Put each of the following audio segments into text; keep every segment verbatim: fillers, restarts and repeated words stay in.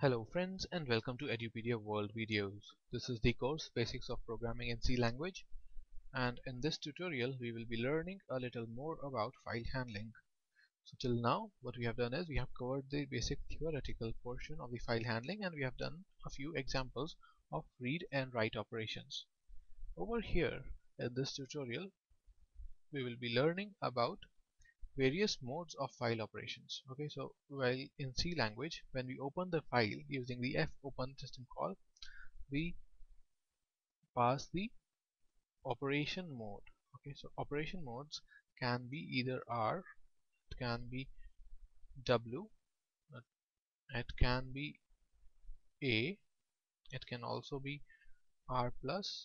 Hello friends and welcome to Edupedia World Videos. This is the course Basics of Programming in C Language, and in this tutorial we will be learning a little more about file handling. So till now what we have done is we have covered the basic theoretical portion of the file handling, and we have done a few examples of read and write operations. Over here in this tutorial we will be learning about various modes of file operations. Okay, so while in C language, when we open the file using the fopen system call, we pass the operation mode. Okay, so operation modes can be either R, it can be W, it can be A, it can also be R plus,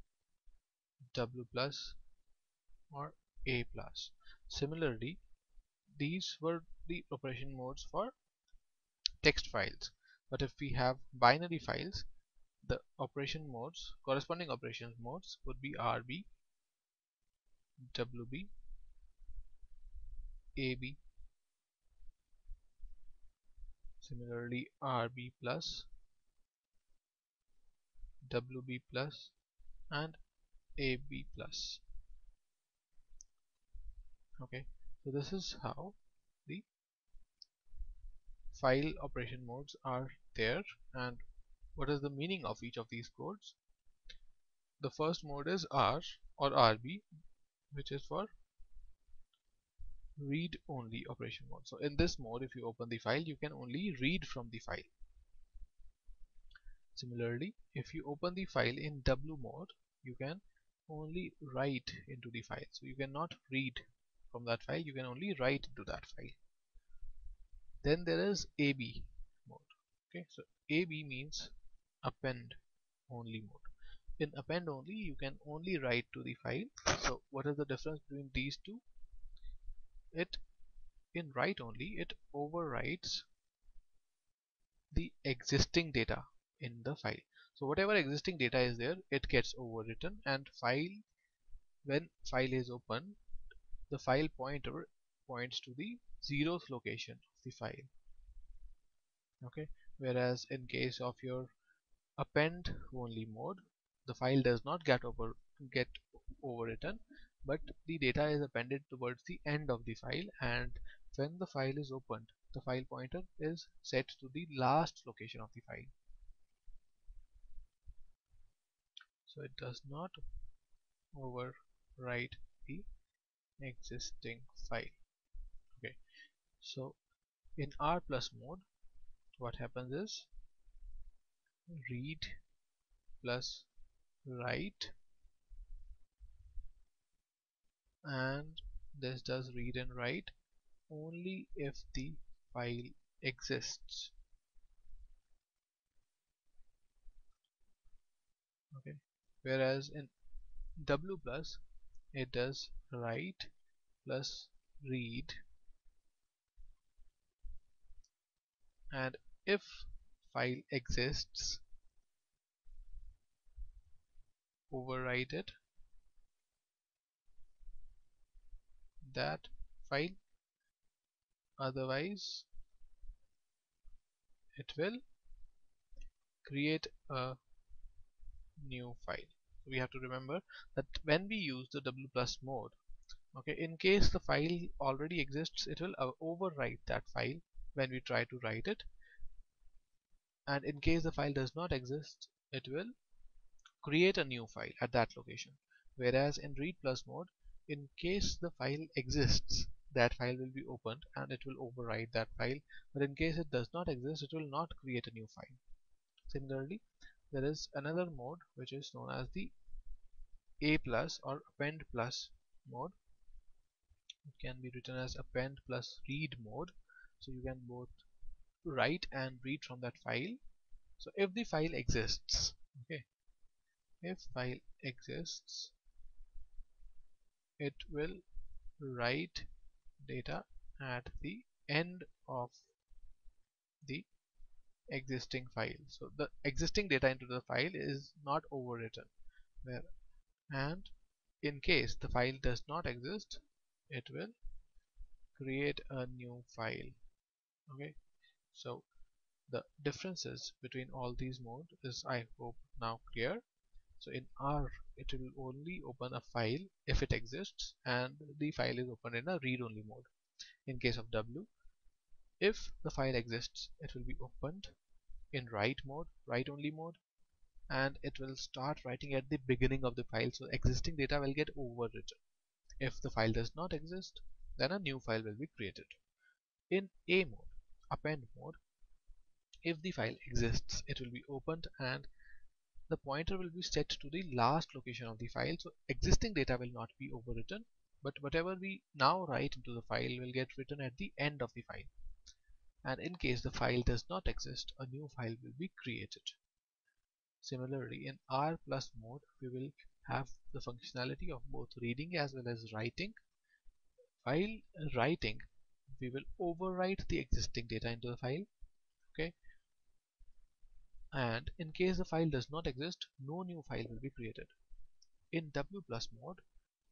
W plus, or A plus. Similarly, these were the operation modes for text files, but if we have binary files, the operation modes, corresponding operation modes would be R B, W B, A B, similarly R B plus, W B plus, and A B plus. Okay, so this is how the file operation modes are there, and what is the meaning of each of these codes. The first mode is R or R B, which is for read only operation mode. So in this mode, if you open the file, you can only read from the file. Similarly, if you open the file in W mode, you can only write into the file. So you cannot read from that file, you can only write into that file. Then there is A B mode. Okay, so A B means append only mode. In append only, you can only write to the file. So what is the difference between these two? It in write only, it overwrites the existing data in the file. So whatever existing data is there, it gets overwritten, and file when file is open, the file pointer points to the zeroth location of the file. Okay, whereas in case of your append only mode, the file does not get over get overwritten, but the data is appended towards the end of the file, and when the file is opened, the file pointer is set to the last location of the file. So it does not overwrite the existing file. Okay, so in R plus mode, what happens is read plus write, and this does read and write only if the file exists. Okay, whereas in W plus, it does write plus read, and if file exists, overwrite it, that file, otherwise it will create a new file. So we have to remember that when we use the W plus mode, okay, in case the file already exists, it will uh, overwrite that file when we try to write it, and in case the file does not exist, it will create a new file at that location. Whereas in read plus mode, in case the file exists, that file will be opened and it will overwrite that file, but in case it does not exist, it will not create a new file. Similarly, there is another mode which is known as the A plus or append plus mode. It can be written as append plus read mode, so you can both write and read from that file. So if the file exists, okay, if file exists, it will write data at the end of the existing file. So the existing data into the file is not overwritten. Where and in case the file does not exist, it will create a new file. Okay, so The differences between all these modes is, I hope, now clear. So in R, it will only open a file if it exists, and the file is opened in a read-only mode. In case of W, if the file exists, it will be opened in write mode, write-only mode, and it will start writing at the beginning of the file, so existing data will get overwritten. If the file does not exist, then a new file will be created. In A mode, append mode, if the file exists, it will be opened and the pointer will be set to the last location of the file, so existing data will not be overwritten, but whatever we now write into the file will get written at the end of the file. And in case the file does not exist, a new file will be created. Similarly, in R plus mode, we will have the functionality of both reading as well as writing. While writing, we will overwrite the existing data into the file. Okay, and in case the file does not exist, no new file will be created. In W plus mode,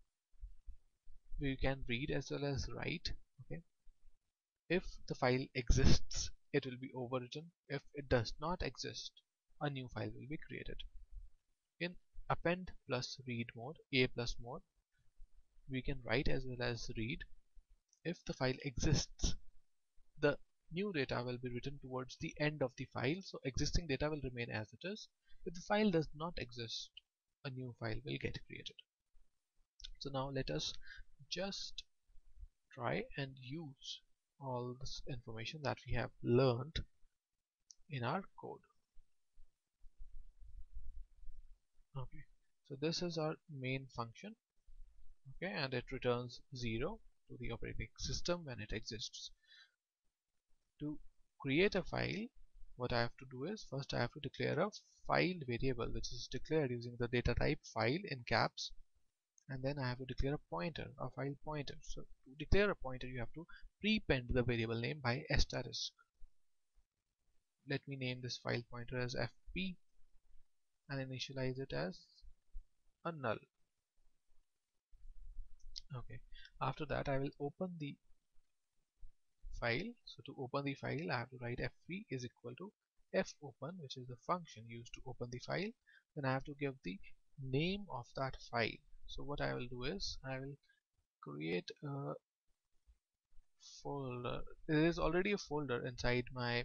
we can read as well as write. Okay, if the file exists, it will be overwritten. If it does not exist, a new file will be created. In append plus read mode, A plus mode, we can write as well as read. If the file exists, the new data will be written towards the end of the file, so existing data will remain as it is. If the file does not exist, a new file will get created. So now let us just try and use all this information that we have learned in our code. Okay, so this is our main function. Okay, and it returns zero to the operating system when it exists. To create a file, what I have to do is, first I have to declare a file variable, which is declared using the data type file in caps, and then I have to declare a pointer, a file pointer. So to declare a pointer, you have to prepend the variable name by asterisk. Let me name this file pointer as F P and initialize it as a null. Okay, after that I will open the file. So to open the file, I have to write fp is equal to fopen, which is the function used to open the file. Then I have to give the name of that file. So what I will do is I will create a folder. There is already a folder inside my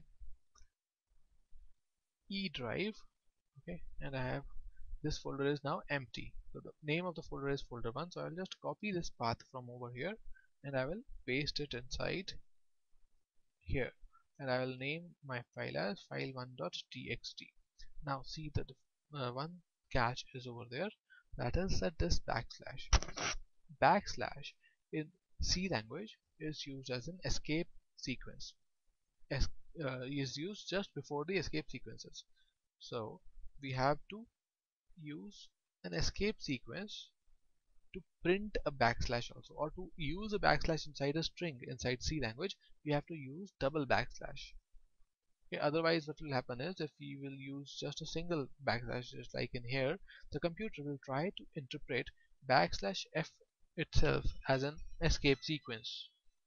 E drive. Okay, and I have this folder is now empty. So the name of the folder is folder one. So I will just copy this path from over here and I will paste it inside here, and I will name my file as file one.txt. Now see that uh, one catch is over there, that is that this backslash backslash in C language is used as an escape sequence. Es uh, is used just before the escape sequences. So we have to use an escape sequence to print a backslash also, or to use a backslash inside a string inside C language, we have to use double backslash. Okay, otherwise what will happen is, if we will use just a single backslash, just like in here, the computer will try to interpret backslash f itself as an escape sequence.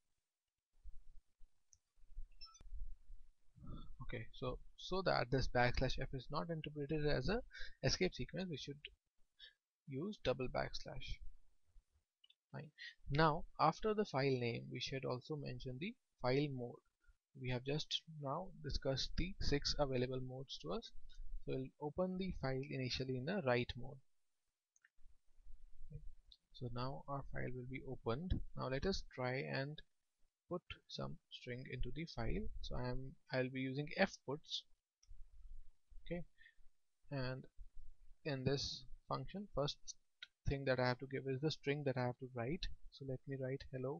Okay, so so that this backslash f is not interpreted as a escape sequence, we should use double backslash. Fine. Now after the file name, we should also mention the file mode. We have just now discussed the six available modes to us. So we'll open the file initially in a write mode. Okay. So now our file will be opened. Now let us try and put some string into the file. So I am I'll be using fputs. Okay, and in this function, first thing that I have to give is the string that I have to write. So let me write hello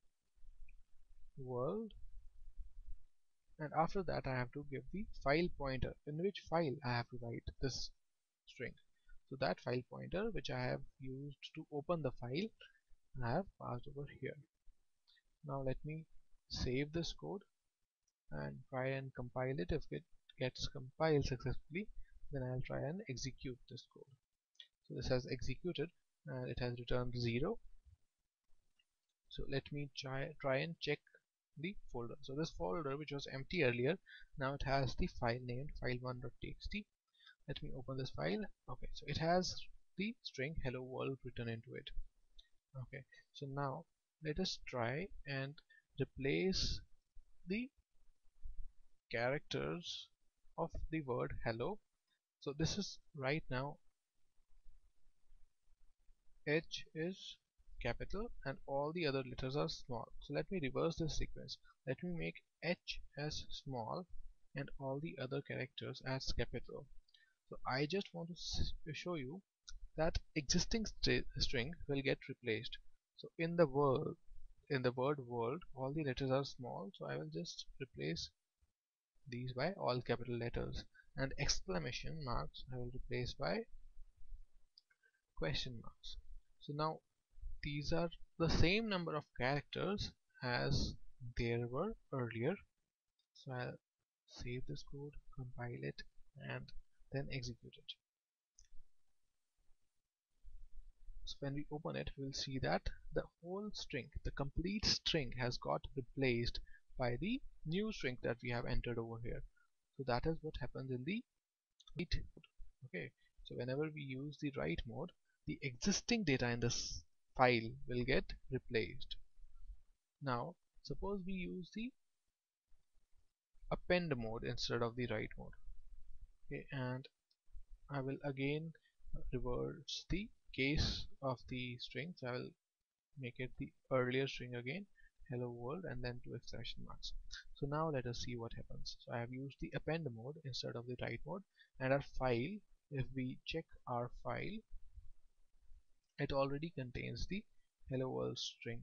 world, and after that I have to give the file pointer in which file I have to write this string. So that file pointer which I have used to open the file, I have passed over here. Now let me save this code and try and compile it. If it gets compiled successfully, then I'll try and execute this code. So this has executed and it has returned zero. So let me try try and check the folder. So this folder, which was empty earlier, now it has the file named file1.txt. Let me open this file. Okay, so it has the string hello world written into it. Okay, so now let us try and replace the characters of the word hello. So this is right now H is capital and all the other letters are small. So let me reverse this sequence. Let me make H as small and all the other characters as capital. So I just want to show you that existing st string will get replaced. So in the word in the word world, all the letters are small, so I will just replace these by all capital letters, and exclamation marks I will replace by question marks. So now these are the same number of characters as there were earlier. So I'll save this code, compile it, and then execute it. So when we open it, we will see that the whole string, the complete string, has got replaced by the new string that we have entered over here. So that is what happens in the write mode. Okay, so whenever we use the write mode, the existing data in this file will get replaced. Now suppose we use the append mode instead of the write mode. Okay, and I will again reverse the case of the string. So I will make it the earlier string again, hello world, and then two exclamation marks. So now let us see what happens. So I have used the append mode instead of the write mode, and our file, if we check our file, it already contains the hello world string.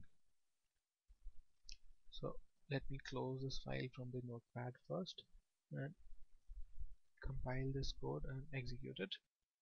So let me close this file from the notepad first and compile this code and execute it.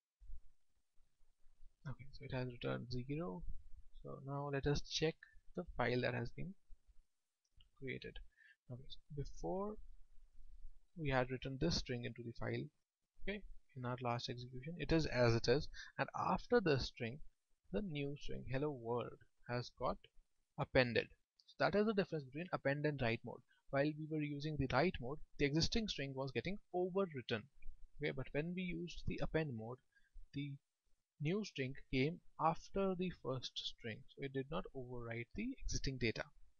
Okay, so it has returned zero. So now let us check the file that has been created. Okay, so before we had written this string into the file, okay, in our last execution, it is as it is, and after the string, the new string hello world has got appended. So that is the difference between append and write mode. While we were using the write mode, the existing string was getting overwritten. Okay, but when we used the append mode, the new string came after the first string, so it did not overwrite the existing data.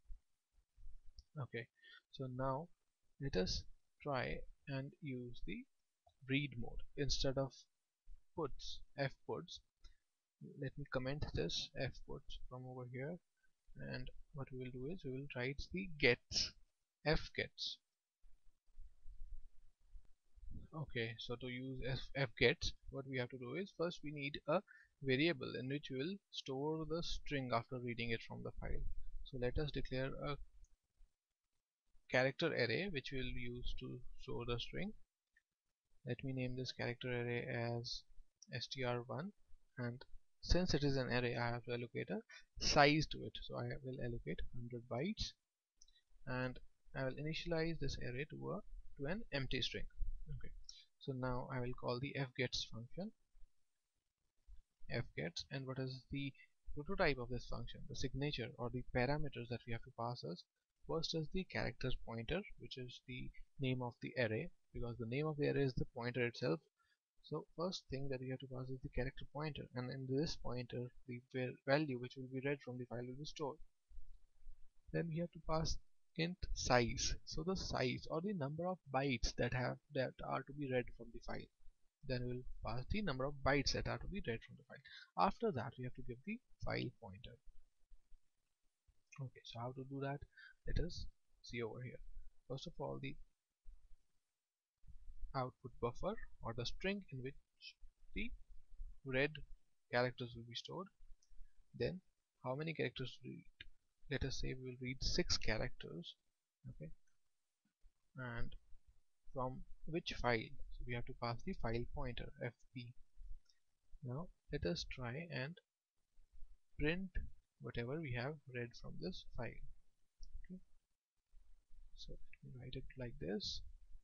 Okay, so now let us try and use the read mode instead of puts f puts. Let me comment this f puts from over here, and what we will do is we will write the gets f gets. Okay, so to use f, f gets, what we have to do is first we need a variable in which we will store the string after reading it from the file. So let us declare a character array which we will use to store the string. Let me name this character array as S T R one, and since it is an array, I have to allocate a size to it. So I will allocate one hundred bytes, and I will initialize this array to a to an empty string. Okay, so now I will call the fgets function, fgets, and what is the prototype of this function? The signature or the parameters that we have to pass is, first is the character pointer, which is the name of the array, because the name of the array is the pointer itself. So first thing that we have to pass is the character pointer, and in this pointer the value which will be read from the file will be stored. Then we have to pass int size, so the size or the number of bytes that have that are to be read from the file. Then we will pass the number of bytes that are to be read from the file. After that we have to give the file pointer. Okay, so how to do that? Let us see over here. First of all, the output buffer, or the string in which the read characters will be stored. Then how many characters read? Let us say we will read six characters. Okay, and from which file? So we have to pass the file pointer fp. Now let us try and print whatever we have read from this file. Okay, so let me write it like this: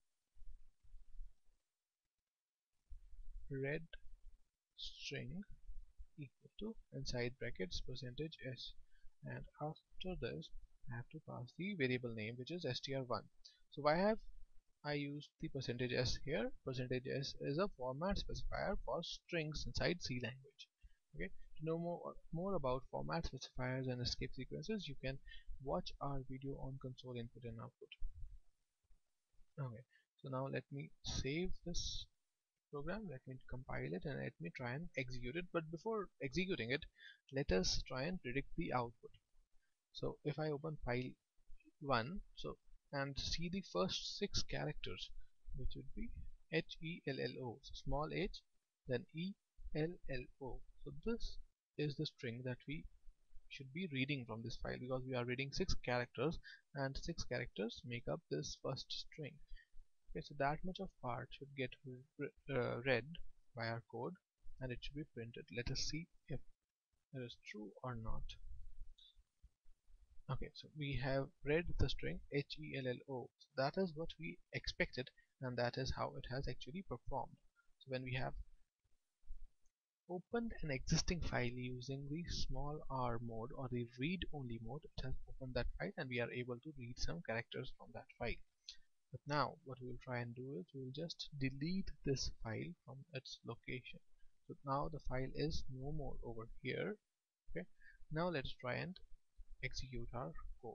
read string equal to, inside brackets, percentage s, and after this I have to pass the variable name, which is S T R one. So why have I used the percentage S here? Percentage S is a format specifier for strings inside C language. Okay. To know more more about format specifiers and escape sequences, you can watch our video on console input and output. Okay. So now let me save this program, let me compile it, and let me try and execute it. But before executing it, let us try and predict the output. So if I open file one, so and see the first six characters, which would be H E L L O, so small h, then E L L O. So this is the string that we should be reading from this file, because we are reading six characters and six characters make up this first string. Okay, so that much of part should get uh, read by our code and it should be printed. Let us see if it is true or not. Okay, so we have read the string H E L L O. So that is what we expected, and that is how it has actually performed. So when we have opened an existing file using the small r mode or the read only mode, it has opened that file and we are able to read some characters from that file. But now what we will try and do is we will just delete this file from its location. So now the file is no more over here. Okay, now let's try and execute our code.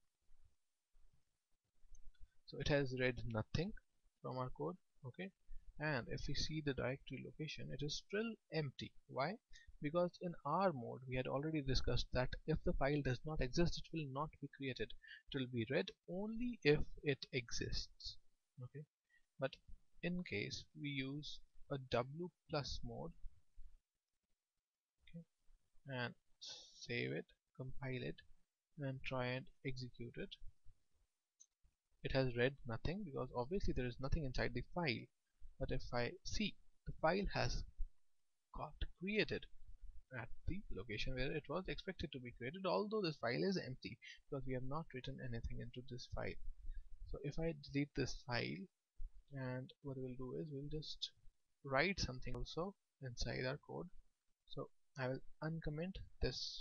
So it has read nothing from our code. Okay, and if we see the directory location, it is still empty. Why? Because in R mode we had already discussed that if the file does not exist, it will not be created. It will be read only if it exists. Okay, but in case we use a W plus mode, okay, and save it, compile it, and try and execute it, it has read nothing because obviously there is nothing inside the file. But if I see, the file has got created at the location where it was expected to be created, although this file is empty because we have not written anything into this file. So if I delete this file, and what we'll do is we'll just write something also inside our code. So I will uncomment this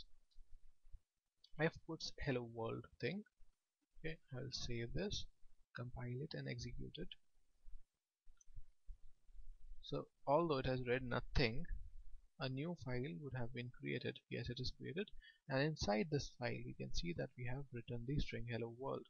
fputs hello world thing. Okay, I will save this, compile it, and execute it. So although it has read nothing, a new file would have been created. Yes, it is created, and inside this file we can see that we have written the string hello world.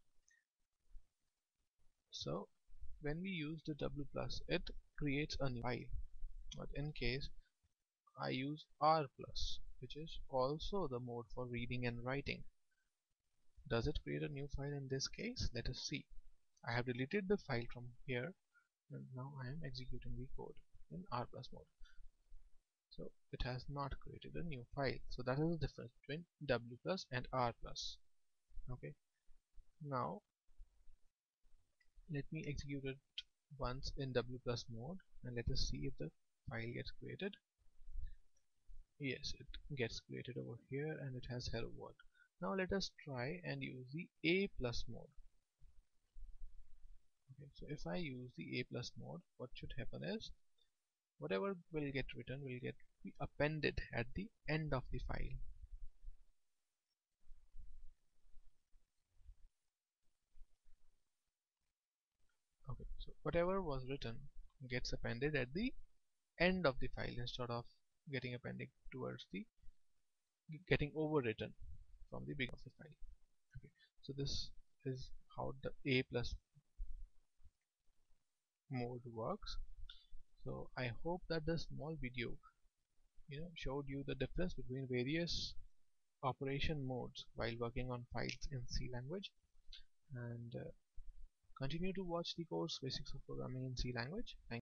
So when we use the W plus, it creates a new file. But in case I use R plus, which is also the mode for reading and writing, does it create a new file in this case? Let us see. I have deleted the file from here, and now I am executing the code in R plus mode. So it has not created a new file. So that is the difference between W plus and R plus. Okay. Now let me execute it once in W plus mode and let us see if the file gets created. Yes, it gets created over here and it has hello world. Now let us try and use the A plus mode. Okay, so if I use the A plus mode, what should happen is whatever will get written will get be appended at the end of the file. Okay, so whatever was written gets appended at the end of the file instead of getting appended towards the getting overwritten from the beginning of the file. Okay, so this is how the A plus mode works. So I hope that this small video you know showed you the difference between various operation modes while working on files in C language, and uh, continue to watch the course Basics of Programming in C language. Thank